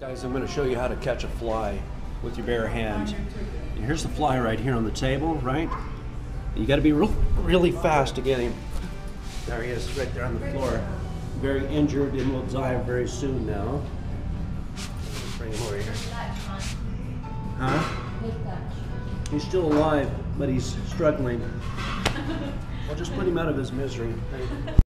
Guys, I'm going to show you how to catch a fly with your bare hand. And here's the fly right here on the table, right? You got to be really fast to get him. There he is, right there on the floor. Very injured and will die very soon now. Let's bring him over here. Huh? He's still alive, but he's struggling. I'll just put him out of his misery.